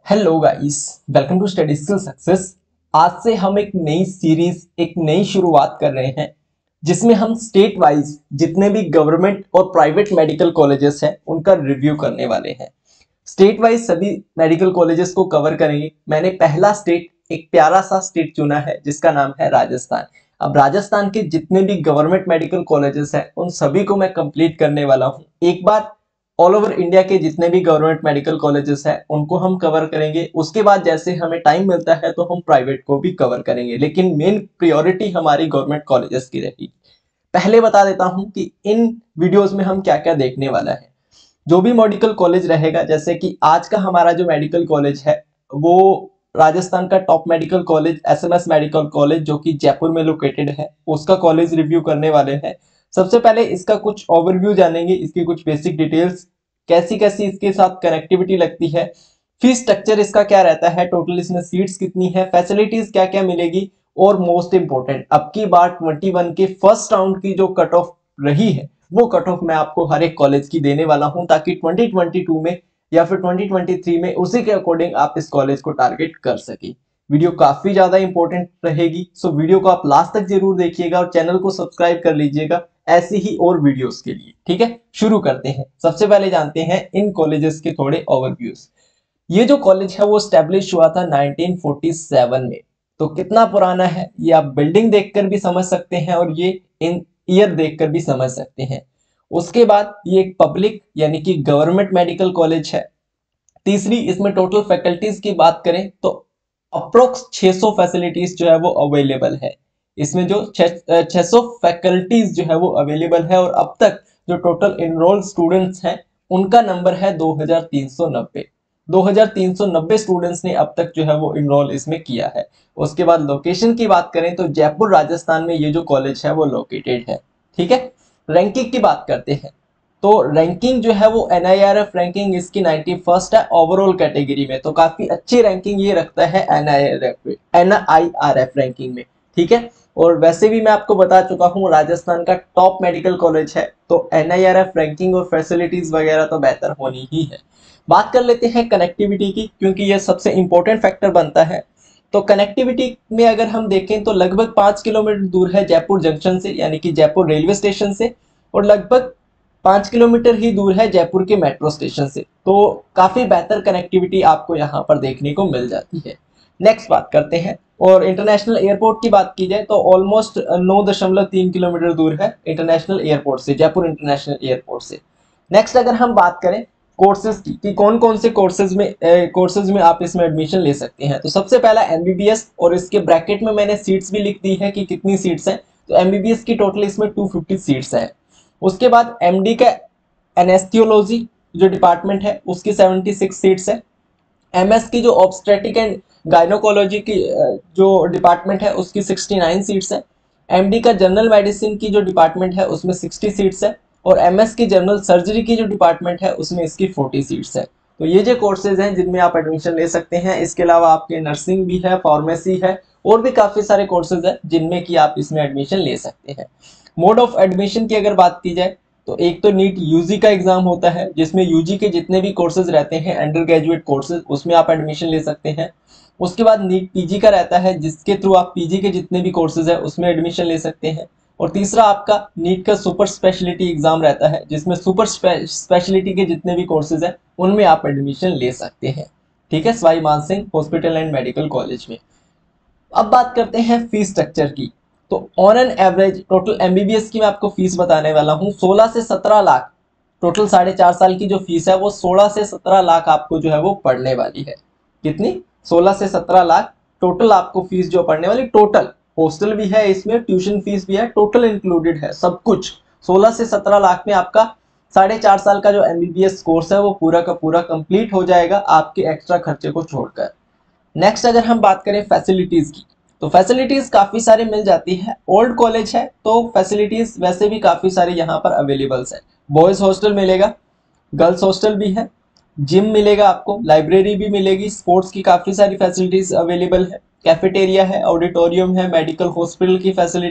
Hello guys, welcome to study skill success. आज से हम एक नई सीरीज, एक नई शुरुआत कर रहे हैं जिसमें हम स्टेट वाइज जितने भी गवर्नमेंट और प्राइवेट मेडिकल कॉलेजेस हैं उनका रिव्यू करने वाले हैं। स्टेट वाइज सभी मेडिकल कॉलेजेस को कवर करेंगे। मैंने पहला स्टेट, एक प्यारा सा स्टेट चुना है जिसका नाम है राजस्थान। अब राजस्थान के जितने भी गवर्नमेंट मेडिकल कॉलेजेस हैं उन सभी को मैं कंप्लीट करने वाला हूं। एक बार ऑल ओवर इंडिया के जितने भी गवर्नमेंट मेडिकल कॉलेजेस हैं उनको हम कवर करेंगे। उसके बाद जैसे हमें टाइम मिलता है तो हम प्राइवेट को भी कवर करेंगे, लेकिन मेन प्रायोरिटी हमारी गवर्नमेंट कॉलेजेस की रहेगी। पहले बता देता हूं कि इन वीडियोस में हम क्या क्या देखने वाला है। जो भी मेडिकल कॉलेज रहेगा, जैसे कि आज का हमारा जो मेडिकल कॉलेज है वो राजस्थान का top medical college SMS medical college जो कि जयपुर में लोकेटेड है, उसका कॉलेज रिव्यू करने वाले हैं। सबसे पहले इसका कुछ ओवरव्यू जानेंगे, इसकी कुछ बेसिक डिटेल्स, कैसी कैसी इसके साथ कनेक्टिविटी लगती है, फीस स्ट्रक्चर इसका क्या रहता है, टोटल इसमें सीट्स कितनी है, फैसिलिटीज क्या क्या मिलेगी, और मोस्ट इंपोर्टेंट अब की बार 21 के फर्स्ट राउंड की जो कट ऑफ रही है वो कट ऑफ मैं आपको हर एक कॉलेज की देने वाला हूं, ताकि 2022 में या फिर 2023 में उसी के अकॉर्डिंग आप इस कॉलेज को टारगेट कर सके। वीडियो काफी ज्यादा इंपॉर्टेंट रहेगी, सो वीडियो को आप लास्ट तक जरूर देखिएगा और चैनल को सब्सक्राइब कर लीजिएगा ऐसी ही और वीडियोस के लिए। ठीक है, शुरू करते हैं। सबसे पहले जानते हैं इन कॉलेजेस के थोड़े ओवरव्यूज। ये जो कॉलेज है वो स्टैब्लिश हुआ था 1947 में। तो कितना पुराना है ये आप बिल्डिंग देखकर भी समझ सकते हैं और ये इन ईयर देखकर भी समझ सकते हैं। उसके बाद ये एक पब्लिक यानी कि गवर्नमेंट मेडिकल कॉलेज है। तीसरी, इसमें टोटल फैकल्टीज की बात करें तो अप्रोक्स 600 फैसिलिटीज जो है वो अवेलेबल है। इसमें जो 600 फैकल्टीज जो है वो अवेलेबल है, और अब तक जो टोटल इनरोल स्टूडेंट्स हैं उनका नंबर है 2390। 2390 स्टूडेंट्स ने अब तक जो है वो इनरोल इसमें किया है। उसके बाद लोकेशन की बात करें तो जयपुर राजस्थान में ये जो कॉलेज है वो लोकेटेड है। ठीक है, रैंकिंग की बात करते हैं तो रैंकिंग जो है वो NIRF रैंकिंग इसकी 91st है ओवरऑल कैटेगरी में। तो काफी अच्छी रैंकिंग ये रखता है NIRF रैंकिंग में। ठीक है, और वैसे भी मैं आपको बता चुका हूँ राजस्थान का टॉप मेडिकल कॉलेज है, तो NIRF रैंकिंग और फैसिलिटीज वगैरह तो बेहतर होनी ही है। बात कर लेते हैं कनेक्टिविटी की, क्योंकि यह सबसे इंपॉर्टेंट फैक्टर बनता है। तो कनेक्टिविटी में अगर हम देखें तो लगभग 5 किलोमीटर दूर है जयपुर जंक्शन से, यानी कि जयपुर रेलवे स्टेशन से, और लगभग 5 किलोमीटर ही दूर है जयपुर के मेट्रो स्टेशन से। तो काफी बेहतर कनेक्टिविटी आपको यहाँ पर देखने को मिल जाती है। नेक्स्ट बात करते हैं, और इंटरनेशनल एयरपोर्ट की बात की जाए तो ऑलमोस्ट 9.3 किलोमीटर दूर है इंटरनेशनल एयरपोर्ट से, जयपुर इंटरनेशनल एयरपोर्ट से। नेक्स्ट अगर हम बात करें कोर्सेज की कि कौन कौन से कोर्सेज में आप इसमें एडमिशन ले सकते हैं, तो सबसे पहला MBBS, और इसके ब्रैकेट में मैंने सीट्स भी लिख दी है कि कितनी सीट्स हैं। तो MBBS की टोटल इसमें 250 सीट्स हैं। उसके बाद MD का एनेस्थियोलॉजी जो डिपार्टमेंट है उसकी 76 सीट्स है। MS की जो ऑब्स्टेट्रिक एंड गायनोकोलॉजी की जो डिपार्टमेंट है उसकी 69 सीट्स है। MD का जनरल मेडिसिन की जो डिपार्टमेंट है उसमें 60 सीट्स है, और MS की जनरल सर्जरी की जो डिपार्टमेंट है उसमें इसकी 40 सीट्स है। तो ये जो कोर्सेज हैं जिनमें आप एडमिशन ले सकते हैं। इसके अलावा आपके नर्सिंग भी है, फार्मेसी है, और भी काफी सारे कोर्सेज हैं जिनमें कि आप इसमें एडमिशन ले सकते हैं। मोड ऑफ एडमिशन की अगर बात की जाए तो एक तो नीट UG का एग्जाम होता है जिसमें UG के जितने भी कोर्सेज रहते हैं अंडर ग्रेजुएट कोर्सेज उसमें आप एडमिशन ले सकते हैं। उसके बाद नीट PG का रहता है जिसके थ्रू आप PG के जितने भी कोर्सेज है उसमें एडमिशन ले सकते हैं। और तीसरा आपका नीट का सुपर स्पेशलिटी एग्जाम रहता है जिसमें सुपर स्पेशलिटी के जितने भी कोर्सेज है उनमें आप एडमिशन ले सकते हैं। ठीक है, Sawai Mansingh hospital and medical college में। अब बात करते हैं फीस स्ट्रक्चर की। तो on an average total MBBS की मैं आपको फीस बताने वाला हूँ 16 से 17 लाख। टोटल 4.5 साल की जो फीस है वो 16 से 17 लाख आपको जो है वो पड़ने वाली है। कितनी? 16 से 17 लाख टोटल आपको फीस जो पड़ने वाली। टोटल हॉस्टल भी है इसमें, ट्यूशन फीस भी है, टोटल इंक्लूडेड है सब कुछ। 16 से 17 लाख में आपका 4.5 साल का जो MBBS कोर्स है वो पूरा का पूरा कंप्लीट हो जाएगा आपके एक्स्ट्रा खर्चे को छोड़कर। नेक्स्ट अगर हम बात करें फैसिलिटीज की तो फैसिलिटीज काफी सारे मिल जाती है। ओल्ड कॉलेज है तो फैसिलिटीज वैसे भी काफी सारे यहाँ पर अवेलेबल्स है। बॉयज हॉस्टल मिलेगा, गर्ल्स हॉस्टल भी है, जिम मिलेगा आपको, लाइब्रेरी भी मिलेगी, स्पोर्ट्स की काफी सारी फैसिलिटीज अवेलेबल है, कैफेटेरिया है, ऑडिटोरियम है, मेडिकल हॉस्पिटल की फैसिलिटी,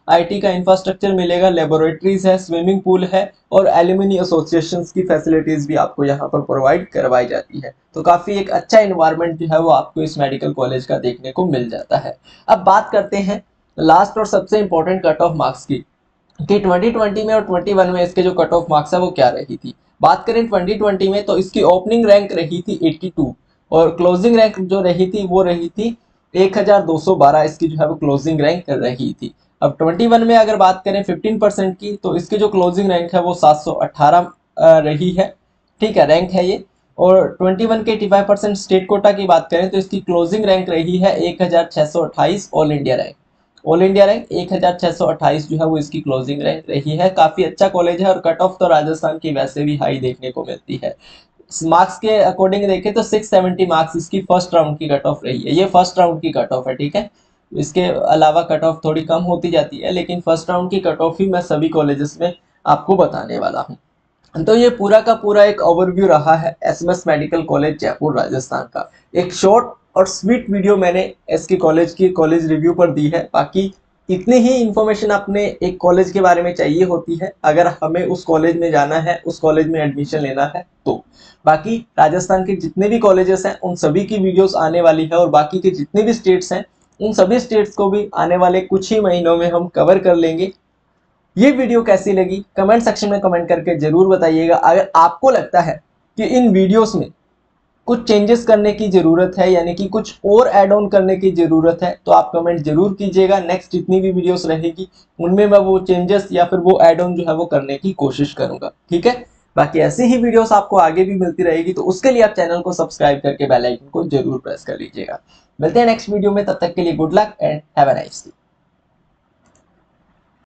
आईटी का इंफ्रास्ट्रक्चर मिलेगा, लेबोरेटरीज है, स्विमिंग पूल है और एल्यूमिनी एसोसिएशंस की फैसिलिटीज भी आपको यहाँ पर प्रोवाइड करवाई जाती है। तो काफी एक अच्छा इन्वायरमेंट जो है वो आपको इस मेडिकल कॉलेज का देखने को मिल जाता है। अब बात करते हैं लास्ट और सबसे इंपॉर्टेंट कट ऑफ मार्क्स की, कि 2020 में और 21 में इसके जो कट ऑफ मार्क्स है वो क्या रही थी। बात करें 2020 में तो इसकी ओपनिंग रैंक रही थी 82 और क्लोजिंग रैंक जो रही थी वो रही थी 1212, इसकी जो है वो क्लोजिंग रैंक रही थी। अब 21 में अगर बात करें 15% की तो इसकी जो क्लोजिंग रैंक है वो 718 रही है, ठीक है, रैंक है ये। और 21 के 85% स्टेट कोटा की बात करें तो इसकी क्लोजिंग रैंक रही है 1628 all India rank. All India rank 1628 जो है वो इसकी क्लोजिंग रैंक रही है। काफी अच्छा कॉलेज है और कट ऑफ तो राजस्थान की वैसे भी हाई देखने को मिलती है। मार्क्स के अकॉर्डिंग देखें तो 670 मार्क्स इसकी फर्स्ट राउंड की कट ऑफ रही है। ये फर्स्ट राउंड की कट ऑफ है, ठीक है, इसके अलावा कट ऑफ थोड़ी कम होती जाती है, लेकिन फर्स्ट राउंड की कट ऑफ ही मैं सभी कॉलेजेस में आपको बताने वाला हूँ। तो ये पूरा का पूरा एक ओवरव्यू रहा है SMS medical college Jaipur Rajasthan का। एक शॉर्ट और स्वीट वीडियो मैंने इसकी कॉलेज की कॉलेज रिव्यू पर दी है। बाकी इतनी ही इंफॉर्मेशन अपने एक कॉलेज के बारे में चाहिए होती है अगर हमें उस कॉलेज में जाना है, उस कॉलेज में एडमिशन लेना है तो। बाकी राजस्थान के जितने भी कॉलेजेस हैं उन सभी की वीडियोस आने वाली है और बाकी के जितने भी स्टेट्स हैं उन सभी स्टेट्स को भी आने वाले कुछ ही महीनों में हम कवर कर लेंगे। ये वीडियो कैसी लगी कमेंट सेक्शन में कमेंट करके जरूर बताइएगा। अगर आपको लगता है कि इन वीडियोस में कुछ चेंजेस करने की जरूरत है, यानी कि कुछ और ऐड ऑन करने की जरूरत है, तो आप कमेंट जरूर कीजिएगा। नेक्स्ट जितनी भी वीडियोस रहेगी उनमें मैं वो चेंजेस या फिर वो ऐड ऑन जो है वो करने की कोशिश करूंगा, ठीक है। बाकी ऐसी ही वीडियोस आपको आगे भी मिलती रहेगी, तो उसके लिए आप चैनल को सब्सक्राइब करके बेल आइकन को जरूर प्रेस कर लीजिएगा। मिलते हैं नेक्स्ट वीडियो में, तब तक के लिए good luck and have a nice day.